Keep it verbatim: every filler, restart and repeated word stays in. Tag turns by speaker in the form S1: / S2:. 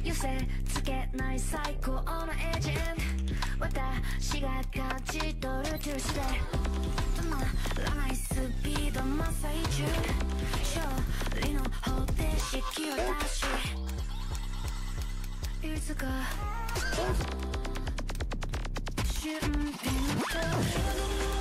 S1: 寄せつけない最高のエージェント私が感じ取るトゥースで止まらないスピード真っ最中勝利の方程式を出しいつか瞬間と